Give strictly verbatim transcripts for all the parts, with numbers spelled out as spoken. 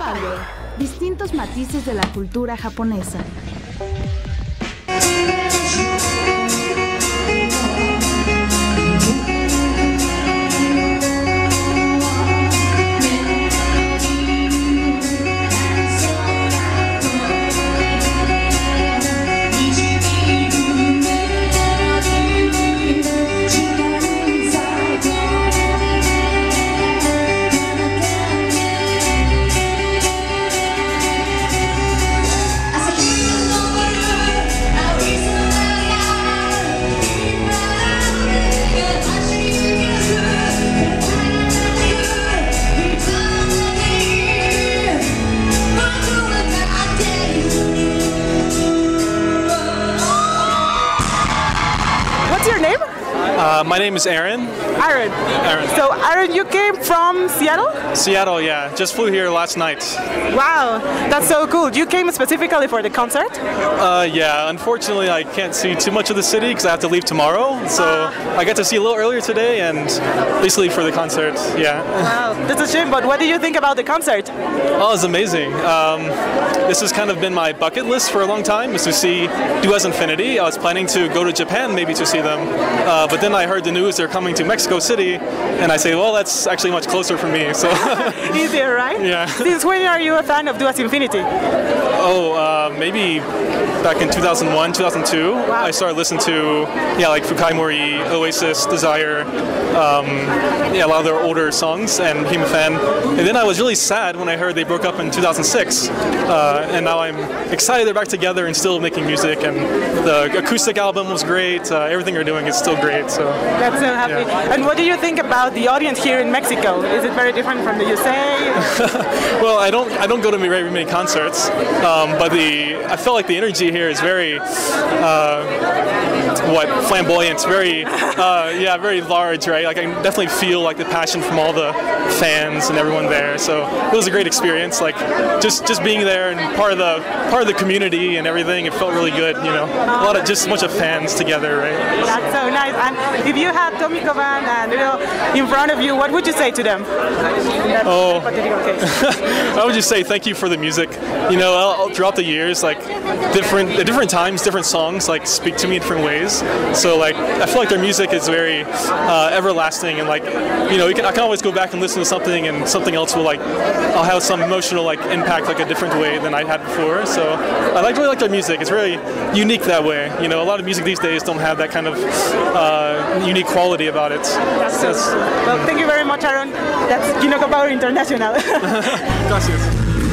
Radio, distintos matices de la cultura japonesa. Uh, my name is Aaron. Aaron. Aaron. So, Aaron, you came from Seattle? Seattle, yeah. Just flew here last night. Wow, that's so cool. You came specifically for the concert? Uh, yeah, unfortunately I can't see too much of the city because I have to leave tomorrow. So uh, I got to see a little earlier today and basically for the concert, yeah. Wow, that's a shame, but what do you think about the concert? Oh, it's amazing. Um, this has kind of been my bucket list for a long time, is to see Duas Infinity. I was planning to go to Japan maybe to see them, uh, but then I heard the news they're coming to Mexico City, and I say, well, that's actually much closer for me. So easier, right? Yeah. Since when are you a fan of Duas Infinity? Oh, uh, maybe back in two thousand one, two thousand two. Wow. I started listening to, yeah, like Fukai Mori, Oasis, Desire, um, yeah, a lot of their older songs, and became a fan. And then I was really sad when I heard they broke up in two thousand six, uh, and now I'm excited they're back together and still making music, and the acoustic album was great. Uh, everything they're doing is still great. So that's so happy. Yeah. And what do you think about the audience here in Mexico? Is it very different from the U S A? Well, I don't I don't go to very many concerts, um, but the I felt like the energy here is very uh, what flamboyant, very uh, yeah, very large, right? Like I can definitely feel like the passion from all the fans and everyone there. So it was a great experience. Like just just being there and part of the part of the community and everything. It felt really good. You know, a lot of just a bunch of fans together, right? That's so nice. And if you had Tomiko Band and you know in front of you, what would you say to them? Oh, I would just say thank you for the music. You know, I'll, throughout the years, like different at different times, different songs like speak to me in different ways. So like I feel like their music is very uh, everlasting, and like you know, you can, I can always go back and listen to something, and something else will like I'll have some emotional like impact like a different way than I had before. So I like really like their music. It's really unique that way. You know, a lot of music these days don't have that kind of uh, unique quality about it. That's so cool. Well, thank you very much, Aaron. That's Kinoko Power International. Gracias.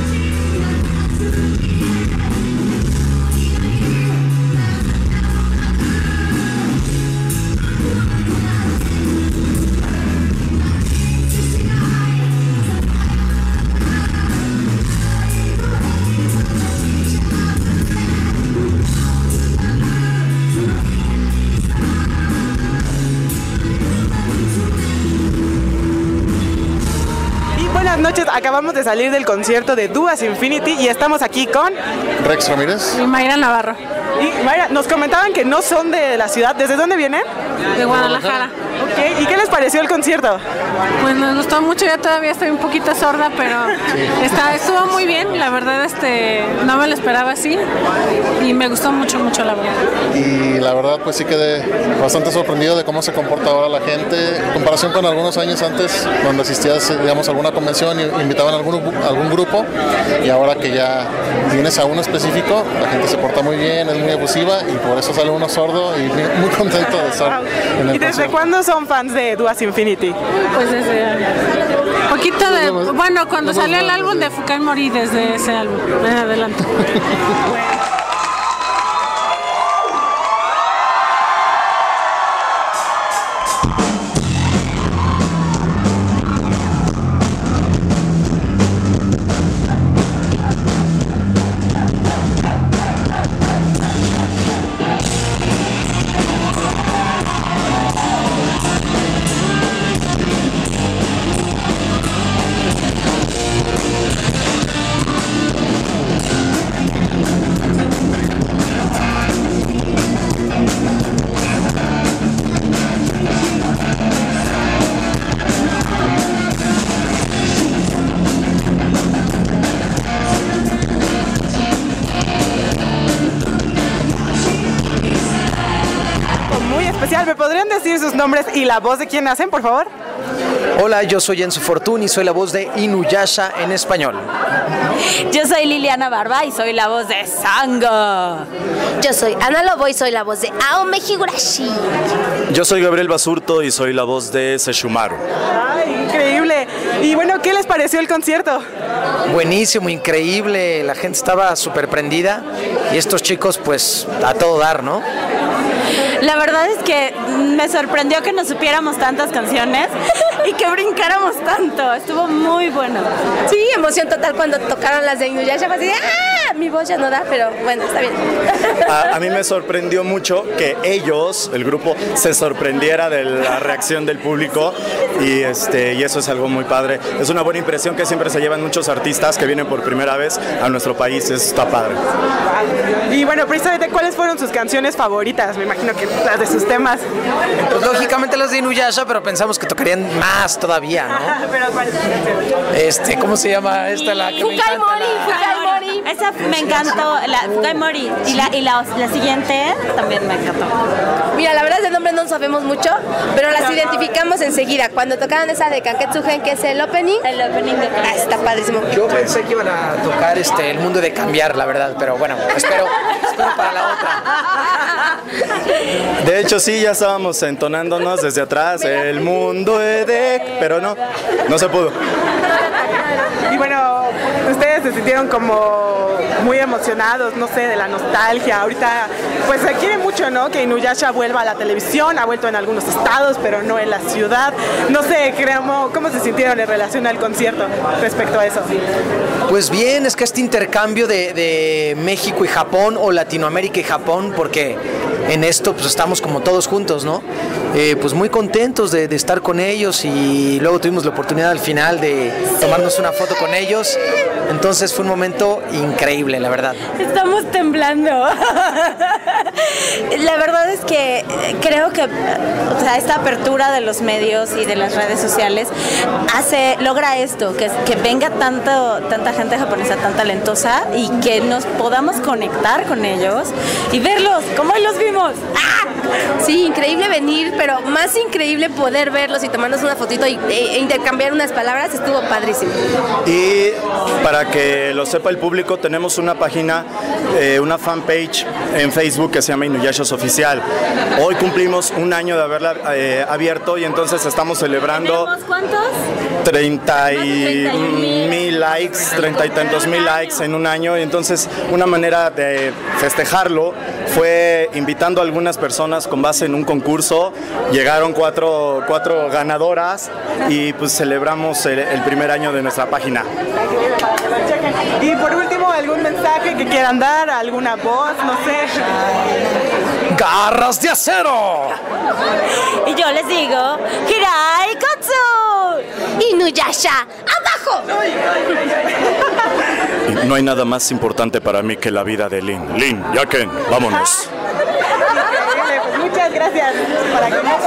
Buenas noches, acabamos de salir del concierto de Duas Infinity y estamos aquí con Rex Ramírez y Mayra Navarro. Y Mayra, nos comentaban que no son de la ciudad. ¿Desde dónde vienen? De Guadalajara. Ok, ¿y qué les pareció el concierto? Pues nos gustó mucho, yo todavía estoy un poquito sorda, pero sí. está, estuvo muy bien, la verdad este, no me lo esperaba así y me gustó mucho, mucho la verdad. Y la verdad pues sí quedé bastante sorprendido de cómo se comporta ahora la gente, en comparación con algunos años antes, donde asistías digamos a alguna convención y invitaban a algún, algún grupo, y ahora que ya vienes a uno específico, la gente se porta muy bien, es muy efusiva y por eso sale uno sordo y muy contento de estar en el ¿Y desde concierto. cuándo son fans de Duas Infinity? Pues desde poquito de, bueno, cuando salió el álbum de Fukai Mori, desde ese álbum, en adelante. tal? ¿Me podrían decir sus nombres y la voz de quién hacen, por favor? Hola, yo soy Enzo Fortuny y soy la voz de Inuyasha en español. Yo soy Liliana Barba y soy la voz de Sango. Yo soy Ana Lobo y soy la voz de Aome Higurashi. Yo soy Gabriel Basurto y soy la voz de Sesshomaru. ¡Ay, increíble! Y bueno, ¿qué les pareció el concierto? Buenísimo, increíble, la gente estaba súper prendida y estos chicos pues a todo dar, ¿no? La verdad es que me sorprendió que nos supiéramos tantas canciones y que brincáramos tanto. Estuvo muy bueno. Sí, emoción total cuando tocaron las de Inuyasha. Fue así de ¡ah! Mi voz ya no da, pero bueno, está bien. A, a mí me sorprendió mucho que ellos, el grupo, se sorprendiera de la reacción del público y, este, y eso es algo muy padre. Es una buena impresión que siempre se llevan muchos artistas que vienen por primera vez a nuestro país. Eso está padre. Y bueno, precisamente, ¿cuáles fueron sus canciones favoritas? Me imagino que las de sus temas. Pues lógicamente las de Inuyasha, pero pensamos que tocarían más todavía, ¿no? Pero ¿cuáles son las canciones? Este, ¿cómo se llama esta? La que me Fukai encanta, Mori, la- Fukai Mori. Esa me encantó, la Fukai Mori. Y la, y la, la siguiente también me encantó. Mira, la verdad de nombre no sabemos mucho, pero las identificamos enseguida. Cuando tocaron esa de Kanketsugen, que es el opening. El opening de Ah, está padrísimo. Yo pensé que iban a tocar este, El Mundo de Cambiar, la verdad, pero bueno, espero, espero para la otra. De hecho, sí, ya estábamos entonándonos desde atrás, el mundo de... Pero no, no se pudo. Y bueno, ustedes se sintieron como muy emocionados, no sé, de la nostalgia. Ahorita, pues se quiere mucho, ¿no? Que Inuyasha vuelva a la televisión, ha vuelto en algunos estados, pero no en la ciudad. No sé, ¿cómo, cómo se sintieron en relación al concierto respecto a eso? Pues bien, es que este intercambio de, de México y Japón o Latinoamérica y Japón, porque en esto pues estamos como todos juntos, ¿no? Eh, pues muy contentos de, de estar con ellos y luego tuvimos la oportunidad al final de tomarnos una foto con ellos. Entonces fue un momento increíble, la verdad. Estamos temblando. La verdad es que creo que, o sea, esta apertura de los medios y de las redes sociales hace, logra esto, que, que venga tanto, tanta gente japonesa tan talentosa y que nos podamos conectar con ellos y verlos, como hoy los vimos. ¡Ah! Sí, increíble venir, pero más increíble poder verlos y tomarnos una fotito y, e, e intercambiar unas palabras. Estuvo padrísimo. Y para que lo sepa el público, tenemos una página, eh, una fanpage en Facebook que se llama Inuyasha Oficial. Hoy cumplimos un año de haberla eh, abierto y entonces estamos celebrando ¿Tenemos cuántos? treinta y mil likes, treinta y tantos mil likes en un año. Y entonces una manera de festejarlo fue invitando a algunas personas con base en un concurso. Llegaron cuatro, cuatro ganadoras y pues celebramos el, el primer año de nuestra página. Y por último, ¿algún mensaje que quieran dar? ¿Alguna voz? No sé. ¡Garras de acero! Y yo les digo, Hirai Kotsu. Inuyasha, abajo. Y no hay nada más importante para mí que la vida de Lin. Lin, Yaken, vámonos. Increíble, pues muchas gracias. Para que no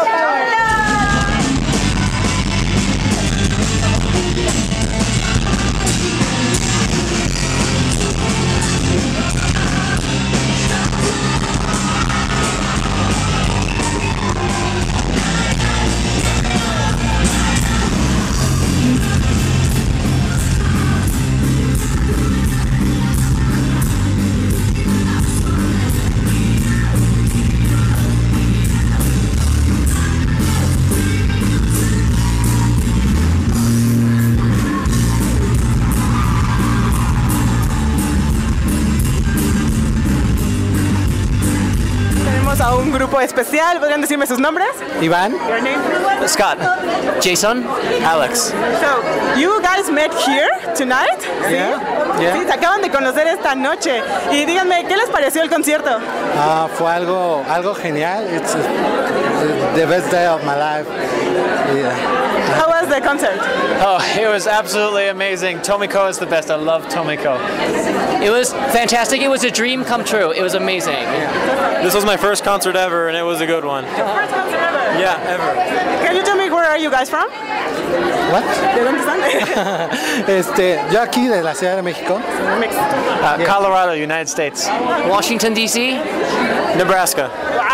a un grupo especial. ¿Podrían decirme sus nombres? Iván. Your name? Scott. Jason. Alex. So, you guys met here tonight? Yeah, yeah. Sí, se acaban de conocer esta noche. Y díganme, ¿qué les pareció el concierto? Ah, fue algo, algo genial. It's uh, the best day of my life. Yeah. How was the concert? Oh, it was absolutely amazing. Tomiko is the best. I love Tomiko. It was fantastic. It was a dream come true. It was amazing. This was my first concert ever, and it was a good one. First concert ever? Yeah, ever. Can you tell me where are you guys from? What? ¿De dónde están? este, yo aquí de la Ciudad de México. Uh, Colorado, United States. Washington, D C. Nebraska. Wow,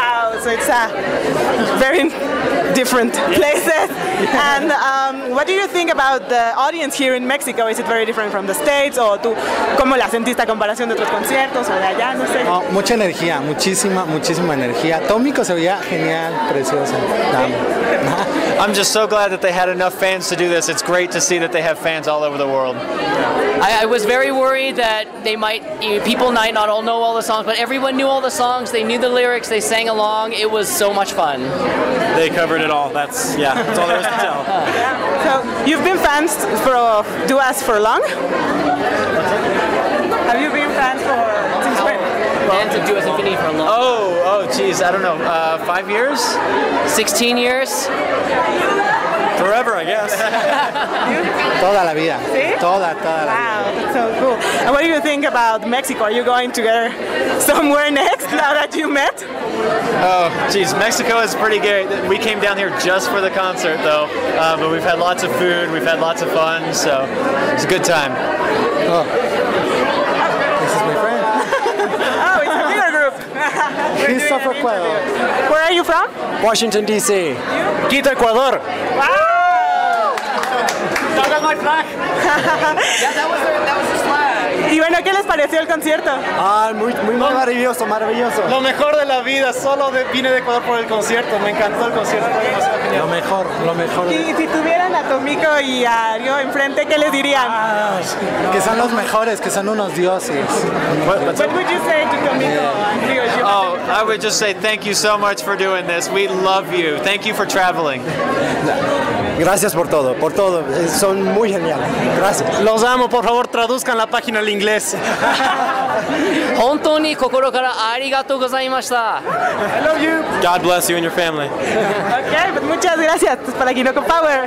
so it's a very different places. And um, what do you think about the audience here in Mexico? Is it very different from the States? ¿O tú cómo la sentiste a comparación de otros conciertos o de allá? No sé. Oh, mucha energía, muchísima, muchísima energía. Tómico se veía genial, precioso. I'm just so glad that they had enough fans to do this. It's great to see that they have fans all over the world. I, I was very worried that they might, people might not all know all the songs, but everyone knew all the songs. They knew the lyrics. They sang along. It was so much fun. They covered it all. That's yeah. That's all there is to tell. So you've been fans for Duas for long? Have you been fans for since when? Fans of Duas Infinity for a long. Oh, oh, geez, I don't know. Uh, five years? Sixteen years? Forever, I guess. Toda la vida. ¿Sí? Toda, toda la wow, vida. That's so cool. And what do you think about Mexico? Are you going to go somewhere next now that you met? Oh, geez, Mexico is pretty good. We came down here just for the concert, though. Uh, but we've had lots of food, we've had lots of fun, so it's a good time. Oh. This is my friend. Oh, it's a bigger group. Christopher Cuello. Where are you from? Washington, D C Quito, Ecuador. Wow! That was my flag. Yeah, that was their, that was his flag. Y bueno, ¿qué les pareció el concierto? Ah, muy, muy maravilloso, maravilloso. Lo mejor de la vida, solo de, vine de Ecuador por el concierto, me encantó el concierto. Lo mejor, lo mejor. Y si tuvieran a Tómico y a Ryo enfrente, ¿qué les dirían? Ah, que son los mejores, que son unos dioses. What would you say to Tómico and Ryo? Oh, I would just say thank you so much for doing this. We love you. Thank you for traveling. Gracias por todo, por todo. Son muy geniales. Gracias. Los amo, por favor, traduzcan la página al inglés. 本当に心からありがとうございました。 I love you. God bless you and your family. Okay, pues muchas gracias para Kinoko Power.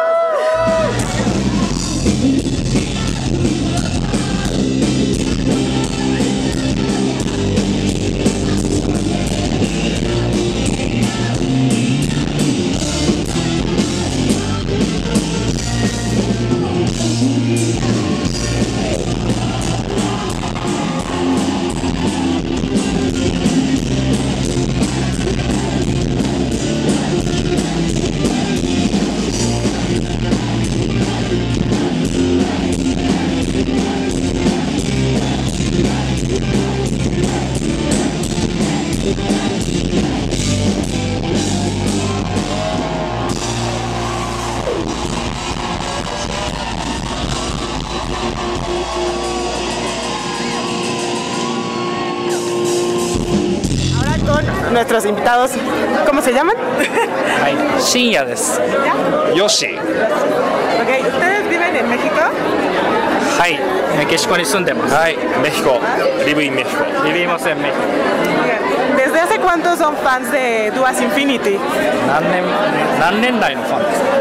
Nuestros invitados, ¿cómo se llaman? Shinya desu. Yoshi. Okay, ¿ustedes viven en México? Hai, México ni sundemas. Hai, México. Vivo en México. Vivimos en México. ¿Desde hace cuánto son fans de Duas Infinity? 何年何年来のファンですか？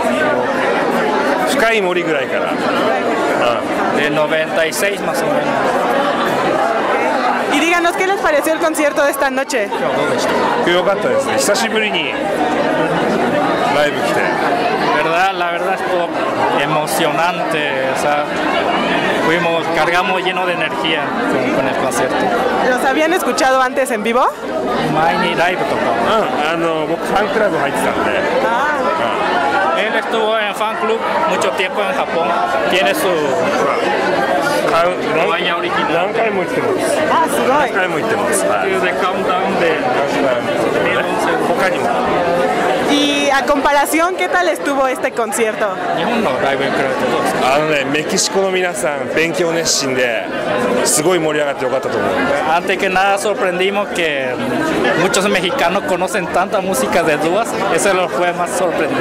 深い森ぐらいから。De noventa y seis más o menos. Y díganos, ¿qué les pareció el concierto de esta noche? よかったですね。久しぶりにライブ来て。verdad, la verdad estuvo emocionante. O sea, fuimos, cargamos lleno de energía con, con el concierto. ¿Los habían escuchado antes en vivo? 前にライブとか。うん、あの僕ファンクラブ入ってたんで。Él estuvo en fan club mucho tiempo en Japón. Tiene su cabaña original. 何回も行ってます。 あ、すごい。 何回も行ってます。はい。でカウントダウンで他にも。 Y a comparación, ¿qué tal estuvo este concierto? 日本のライブに比べてどうですか？あのね、メキシコの皆さん勉強熱心ですごい盛り上がってよかったと思う。 Antes que nada sorprendimos que muchos mexicanos conocen tanta música de Duas. Eso lo fue más sorprendente.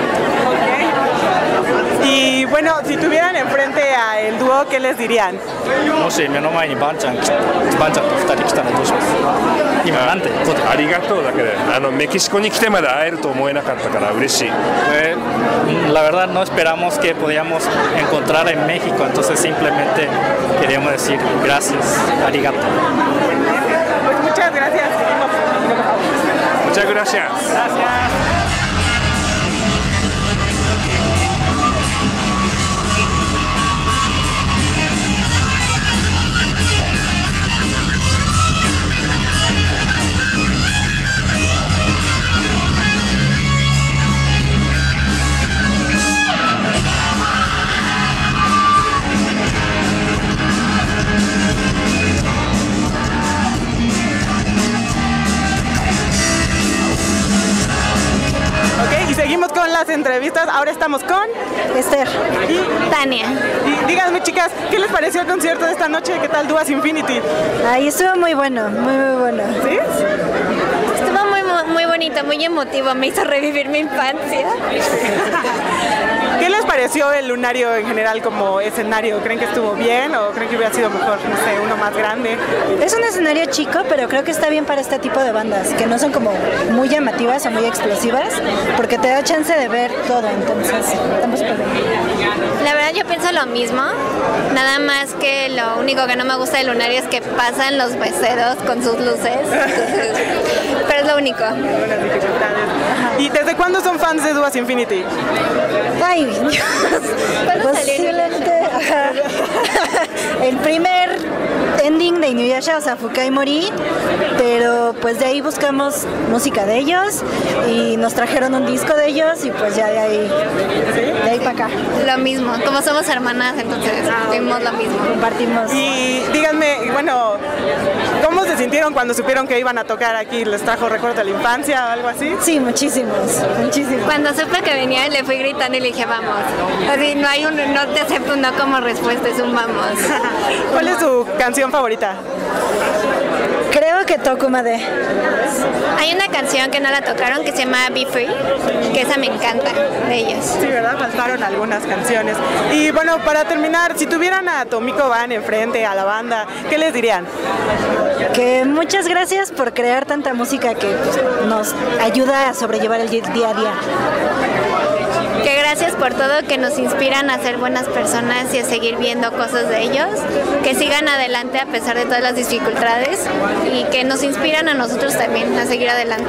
Y bueno, si tuvieran enfrente a el dúo, ¿qué les dirían? もし目の前にバンちゃん、バンちゃんとふたり来たらどうします？今なんてありがとうだけで、あのメキシコに来てまで会えると思えなかったから嬉しい。La verdad no esperamos que podíamos encontrar en México, entonces simplemente queríamos decir gracias, arigato. Pues muchas gracias. Muchas gracias. Gracias. entrevistas. Ahora estamos con Esther y Tania. Y díganme, chicas, ¿qué les pareció el concierto de esta noche? ¿Qué tal Duas Infinity? Ahí estuvo muy bueno, muy muy bueno. ¿Sí? Estuvo muy muy bonito, muy emotivo, me hizo revivir mi infancia. ¿Qué les pareció el Lunario en general como escenario? ¿Creen que estuvo bien o creen que hubiera sido mejor, no sé, uno más grande? Es un escenario chico, pero creo que está bien para este tipo de bandas, que no son como muy llamativas o muy explosivas, porque te da chance de ver todo, entonces estamos súper bien. La verdad yo pienso lo mismo, nada más que lo único que no me gusta del Lunario es que pasan los peceros con sus luces, entonces, pero es lo único. ¿Y desde cuándo son fans de Duas Infinity? Ay, Dios. Posiblemente el primer ending de Inuyasha, o sea, Fukai Mori, pero pues de ahí buscamos música de ellos y nos trajeron un disco de ellos y pues ya de ahí, de ahí para acá. Lo mismo, como somos hermanas, entonces vimos lo mismo. Compartimos. Y díganme, bueno, ¿cómo se sintieron cuando supieron que iban a tocar aquí? ¿Les trajo recuerdos de la infancia o algo así? Sí, muchísimos, muchísimos. Cuando supe que venía le fui gritando y le dije vamos. Así no hay un, no te acepto un no como respuesta, es un vamos. ¿Cuál es su canción favorita? Creo que Tokumade. Hay una canción que no la tocaron que se llama Be Free, que esa me encanta de ellos. Sí, ¿verdad? Faltaron algunas canciones. Y bueno, para terminar, si tuvieran a Tomiko Van enfrente, a la banda, ¿qué les dirían? Que muchas gracias por crear tanta música que pues, nos ayuda a sobrellevar el día a día. Que gracias por todo, que nos inspiran a ser buenas personas y a seguir viendo cosas de ellos, que sigan adelante a pesar de todas las dificultades y que nos inspiran a nosotros también a seguir adelante.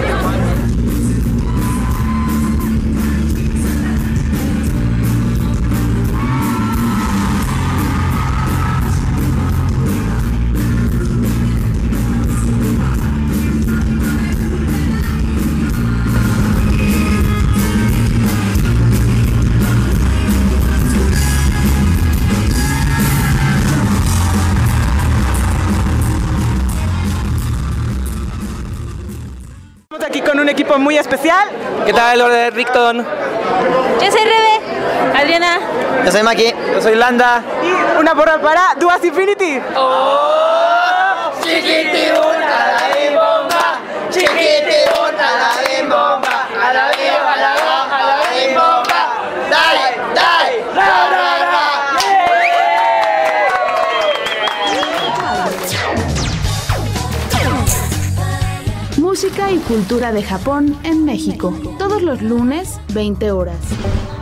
Aquí con un equipo muy especial. ¿Qué tal, Lord de Rickton? Yo soy Rebe. Adriana. Yo soy Maki. Yo soy Landa. Y una porra para Duas Infinity. ¡Oh! Chiquitibuna la bimbomba, chiquitibuna la bimbomba, a la viva, a la baja, a la bimbomba. Dale, dale, ra, ra, ra. Música y cultura de Japón en México, todos los lunes, veinte horas.